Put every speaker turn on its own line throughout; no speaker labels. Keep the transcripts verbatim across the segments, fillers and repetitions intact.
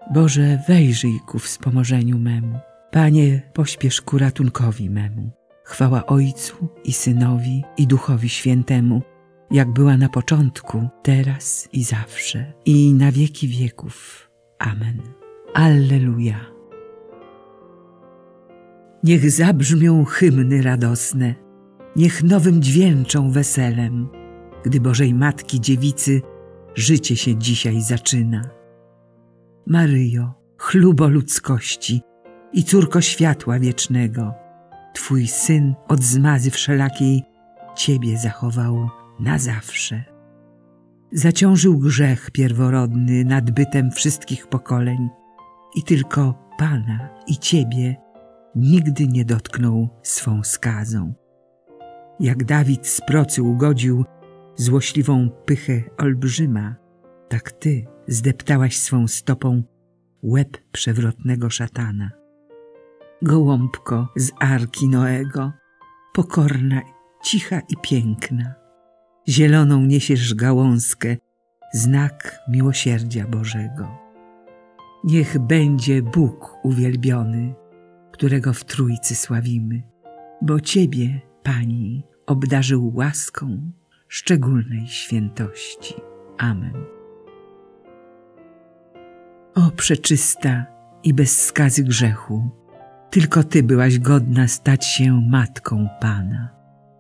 Boże, wejrzyj ku wspomożeniu memu. Panie, pośpiesz ku ratunkowi memu. Chwała Ojcu i Synowi i Duchowi Świętemu, jak była na początku, teraz i zawsze, i na wieki wieków. Amen. Alleluja. Niech zabrzmią hymny radosne, niech nowym dźwięczą weselem, gdy Bożej Matki Dziewicy życie się dzisiaj zaczyna. Maryjo, chlubo ludzkości i córko światła wiecznego, Twój Syn od zmazy wszelakiej Ciebie zachował na zawsze. Zaciążył grzech pierworodny nad bytem wszystkich pokoleń i tylko Pana i Ciebie nigdy nie dotknął swą skazą. Jak Dawid z procy ugodził złośliwą pychę olbrzyma, tak Ty zdeptałaś swą stopą łeb przewrotnego szatana. Gołąbko z arki Noego, pokorna, cicha i piękna, zieloną niesiesz gałązkę, znak miłosierdzia Bożego. Niech będzie Bóg uwielbiony, którego w Trójcy sławimy, bo Ciebie, Pani, obdarzył łaską szczególnej świętości. Amen. O przeczysta i bez skazy grzechu, tylko Ty byłaś godna stać się Matką Pana.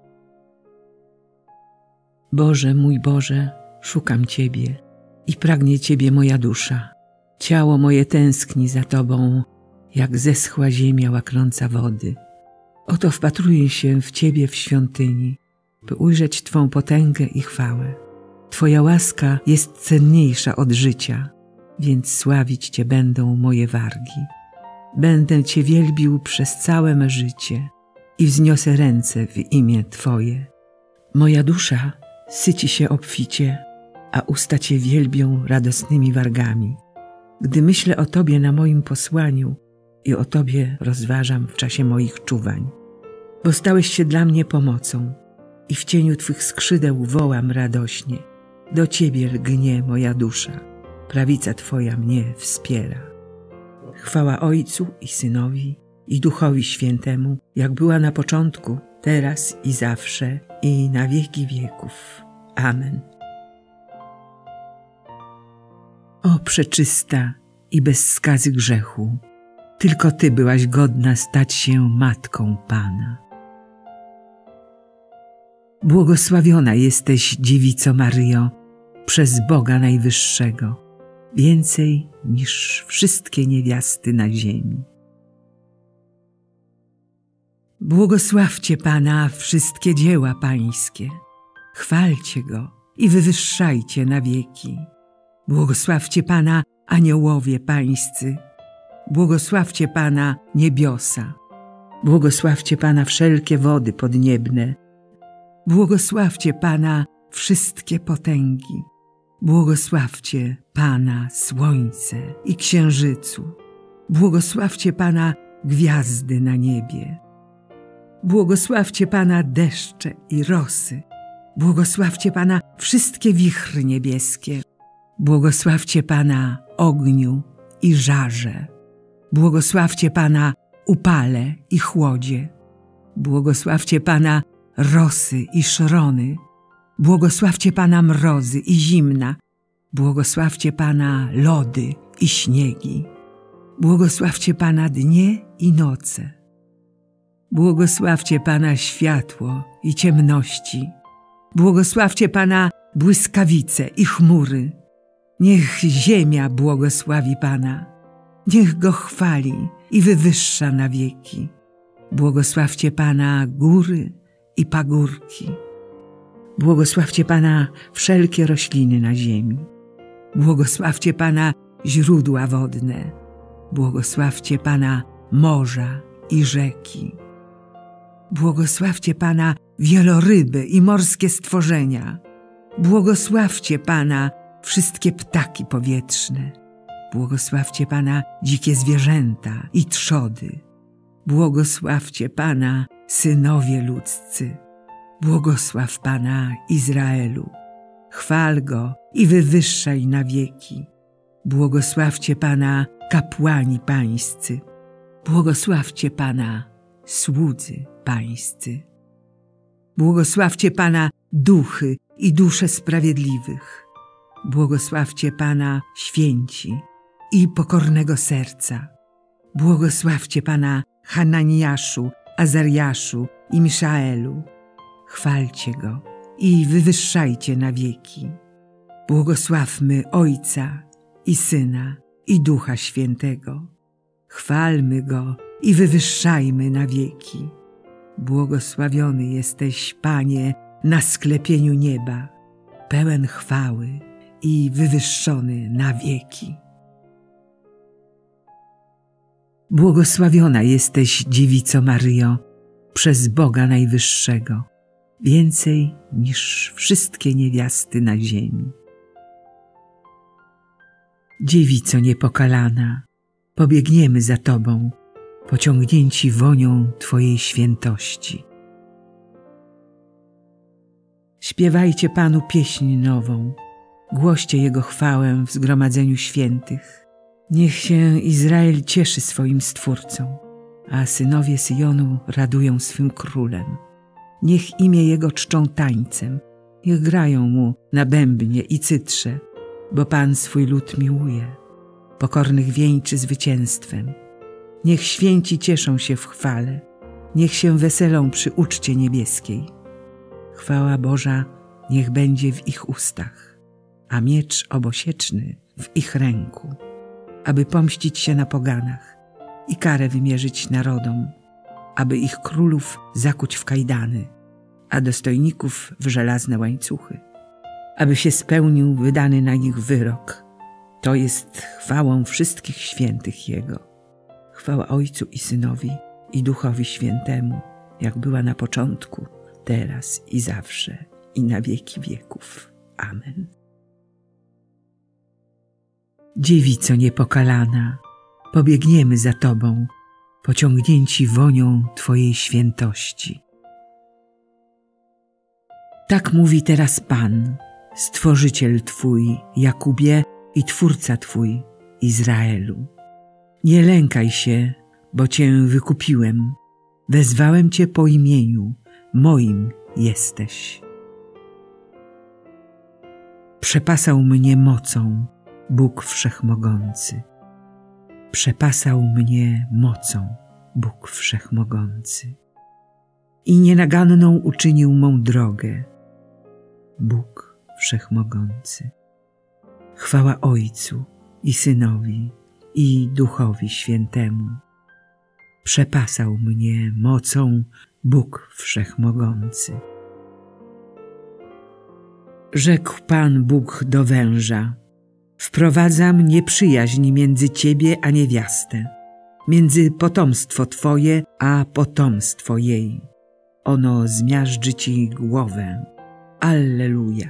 Boże, mój Boże, szukam Ciebie i pragnie Ciebie moja dusza. Ciało moje tęskni za Tobą, jak zeschła ziemia łaknąca wody. Oto wpatruję się w Ciebie w świątyni, by ujrzeć Twą potęgę i chwałę. Twoja łaska jest cenniejsza od życia, więc sławić Cię będą moje wargi. Będę Cię wielbił przez całe me życie i wzniosę ręce w imię Twoje. Moja dusza syci się obficie, a usta Cię wielbią radosnymi wargami. Gdy myślę o Tobie na moim posłaniu i o Tobie rozważam w czasie moich czuwań. Bo stałeś się dla mnie pomocą i w cieniu Twych skrzydeł wołam radośnie. Do Ciebie lgnie moja dusza, prawica Twoja mnie wspiera. Chwała Ojcu i Synowi i Duchowi Świętemu, jak była na początku, teraz i zawsze, i na wieki wieków. Amen. O przeczysta i bez skazy grzechu, tylko Ty byłaś godna stać się Matką Pana. Błogosławiona jesteś, Dziewico Maryjo, przez Boga Najwyższego, więcej niż wszystkie niewiasty na ziemi. Błogosławcie Pana wszystkie dzieła Pańskie, chwalcie Go i wywyższajcie na wieki. Błogosławcie Pana aniołowie Pańscy, błogosławcie Pana niebiosa, błogosławcie Pana wszelkie wody podniebne, błogosławcie Pana wszystkie potęgi, błogosławcie Pana słońce i księżycu, błogosławcie Pana gwiazdy na niebie, błogosławcie Pana deszcze i rosy, błogosławcie Pana wszystkie wichry niebieskie, błogosławcie Pana ogniu i żarze, błogosławcie Pana upale i chłodzie, błogosławcie Pana rosy i szrony, błogosławcie Pana mrozy i zimna, błogosławcie Pana lody i śniegi, błogosławcie Pana dnie i noce, błogosławcie Pana światło i ciemności, błogosławcie Pana błyskawice i chmury. Niech ziemia błogosławi Pana, niech Go chwali i wywyższa na wieki. Błogosławcie Pana góry i pagórki. Błogosławcie Pana wszelkie rośliny na ziemi. Błogosławcie Pana źródła wodne. Błogosławcie Pana morza i rzeki. Błogosławcie Pana wieloryby i morskie stworzenia. Błogosławcie Pana wszystkie ptaki powietrzne. Błogosławcie Pana dzikie zwierzęta i trzody. Błogosławcie Pana synowie ludzcy. Błogosław Pana Izraelu. Chwal Go i wywyższaj na wieki. Błogosławcie Pana kapłani pańscy. Błogosławcie Pana, słudzy pańscy. Błogosławcie Pana, duchy i dusze sprawiedliwych. Błogosławcie Pana, święci i pokornego serca. Błogosławcie Pana, Hananiaszu, Azariaszu i Miszaelu. Chwalcie Go i wywyższajcie na wieki. Błogosławmy Ojca i Syna i Ducha Świętego. Chwalmy Go i wywyższajmy na wieki. Błogosławiony jesteś, Panie, na sklepieniu nieba, pełen chwały i wywyższony na wieki. Błogosławiona jesteś, Dziewico Maryjo, przez Boga Najwyższego, więcej niż wszystkie niewiasty na ziemi. Dziewico niepokalana, pobiegniemy za Tobą, pociągnięci wonią Twojej świętości. Śpiewajcie Panu pieśń nową, głoście Jego chwałę w zgromadzeniu świętych. Niech się Izrael cieszy swoim Stwórcą, a synowie Syjonu radują swym Królem. Niech imię Jego czczą tańcem, niech grają Mu na bębnie i cytrze, bo Pan swój lud miłuje, pokornych wieńczy zwycięstwem. Niech święci cieszą się w chwale, niech się weselą przy uczcie niebieskiej. Chwała Boża niech będzie w ich ustach, a miecz obosieczny w ich ręku, aby pomścić się na poganach i karę wymierzyć narodom, aby ich królów zakuć w kajdany, a dostojników w żelazne łańcuchy, aby się spełnił wydany na nich wyrok. To jest chwałą wszystkich świętych Jego. Chwała Ojcu i Synowi i Duchowi Świętemu, jak była na początku, teraz i zawsze, i na wieki wieków. Amen. Dziewico niepokalana, pobiegniemy za Tobą, pociągnięci wonią Twojej świętości. Tak mówi teraz Pan, Stworzyciel Twój, Jakubie, i Twórca Twój, Izraelu. Nie lękaj się, bo Cię wykupiłem, wezwałem Cię po imieniu, moim jesteś. Przepasał mnie mocą Bóg Wszechmogący. Przepasał mnie mocą Bóg Wszechmogący. I nienaganną uczynił mą drogę Bóg Wszechmogący. Chwała Ojcu i Synowi i Duchowi Świętemu. Przepasał mnie mocą Bóg Wszechmogący. Rzekł Pan Bóg do węża: wprowadzam nieprzyjaźń między Ciebie a niewiastę, między potomstwo Twoje a potomstwo jej. Ono zmiażdży Ci głowę. Alleluja.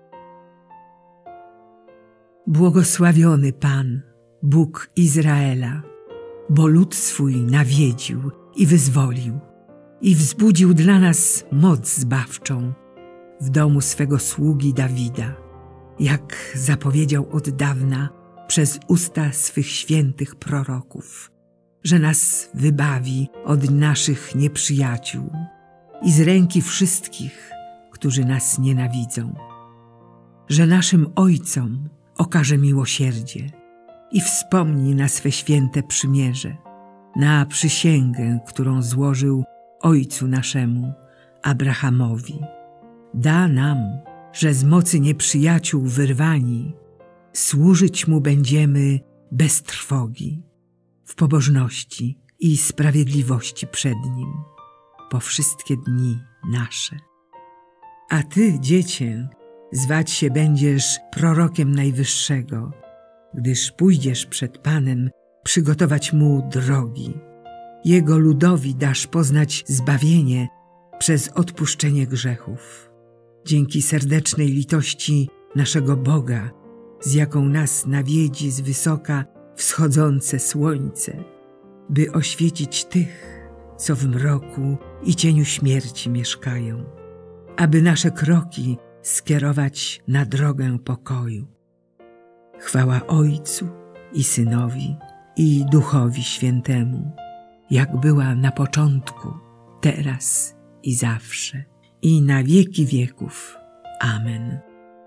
Błogosławiony Pan, Bóg Izraela, bo lud swój nawiedził i wyzwolił i wzbudził dla nas moc zbawczą w domu swego sługi Dawida, jak zapowiedział od dawna przez usta swych świętych proroków, że nas wybawi od naszych nieprzyjaciół i z ręki wszystkich, którzy nas nienawidzą, że naszym ojcom okaże miłosierdzie i wspomni na swe święte przymierze, na przysięgę, którą złożył ojcu naszemu, Abrahamowi. Da nam, że z mocy nieprzyjaciół wyrwani, służyć Mu będziemy bez trwogi, w pobożności i sprawiedliwości przed Nim, po wszystkie dni nasze. A Ty, Dziecię, zwać się będziesz prorokiem Najwyższego, gdyż pójdziesz przed Panem przygotować Mu drogi. Jego ludowi dasz poznać zbawienie przez odpuszczenie grzechów. Dzięki serdecznej litości naszego Boga, z jaką nas nawiedzi z wysoka wschodzące słońce, by oświecić tych, co w mroku i cieniu śmierci mieszkają, aby nasze kroki skierować na drogę pokoju. Chwała Ojcu i Synowi i Duchowi Świętemu, jak była na początku, teraz i zawsze, i na wieki wieków. Amen.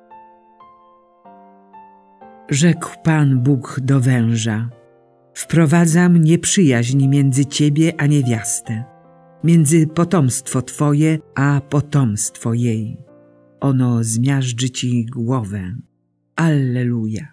Rzekł Pan Bóg do węża: wprowadzam nieprzyjaźń między ciebie a niewiastę, między potomstwo twoje a potomstwo jej. Ono zmiażdży ci głowę. Alleluja.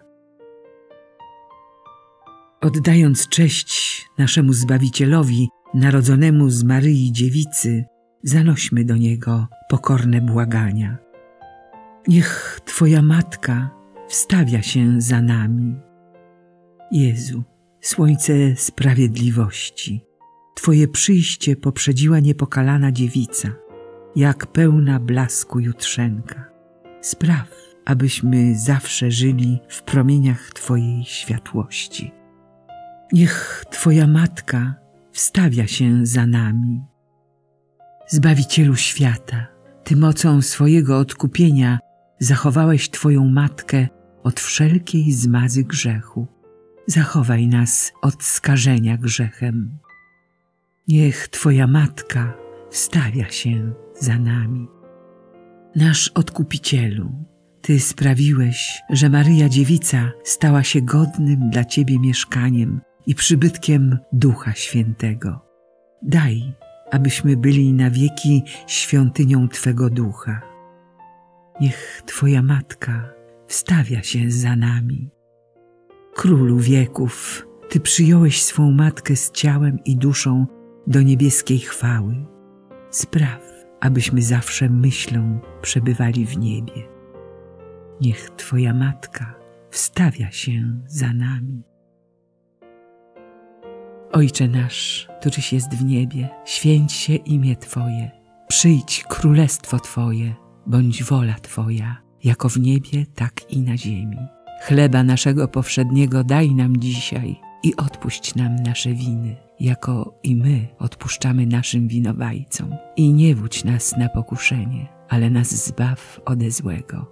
Oddając cześć naszemu Zbawicielowi, narodzonemu z Maryi Dziewicy, zanośmy do Niego pokorne błagania. Niech Twoja Matka wstawia się za nami. Jezu, Słońce sprawiedliwości, Twoje przyjście poprzedziła niepokalana dziewica, jak pełna blasku jutrzenka. Spraw, abyśmy zawsze żyli w promieniach Twojej światłości. Niech Twoja Matka wstawia się za nami. Zbawicielu świata, Ty mocą swojego odkupienia zachowałeś Twoją Matkę od wszelkiej zmazy grzechu. Zachowaj nas od skażenia grzechem. Niech Twoja Matka wstawia się za nami. Nasz Odkupicielu, Ty sprawiłeś, że Maryja Dziewica stała się godnym dla Ciebie mieszkaniem i przybytkiem Ducha Świętego. Daj, abyśmy byli na wieki świątynią Twego Ducha. Niech Twoja Matka wstawia się za nami. Królu wieków, Ty przyjąłeś swą Matkę z ciałem i duszą do niebieskiej chwały. Spraw, abyśmy zawsze myślą przebywali w niebie. Niech Twoja Matka wstawia się za nami. Ojcze nasz, któryś jest w niebie, święć się imię Twoje. Przyjdź królestwo Twoje, bądź wola Twoja, jako w niebie, tak i na ziemi. Chleba naszego powszedniego daj nam dzisiaj i odpuść nam nasze winy, jako i my odpuszczamy naszym winowajcom. I nie wódź nas na pokuszenie, ale nas zbaw ode złego.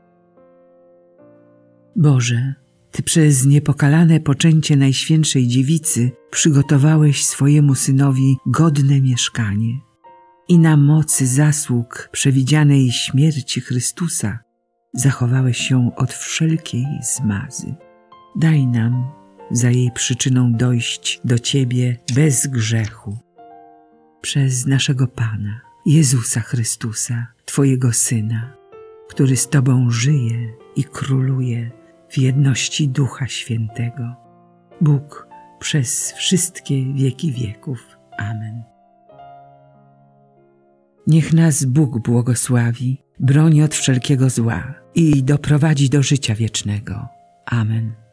Boże, Ty przez niepokalane poczęcie Najświętszej Dziewicy przygotowałeś swojemu Synowi godne mieszkanie i na mocy zasług przewidzianej śmierci Chrystusa zachowałeś ją od wszelkiej zmazy. Daj nam za jej przyczyną dojść do Ciebie bez grzechu. Przez naszego Pana, Jezusa Chrystusa, Twojego Syna, który z Tobą żyje i króluje w jedności Ducha Świętego. Bóg przez wszystkie wieki wieków. Amen. Niech nas Bóg błogosławi, broni od wszelkiego zła i doprowadzi do życia wiecznego. Amen.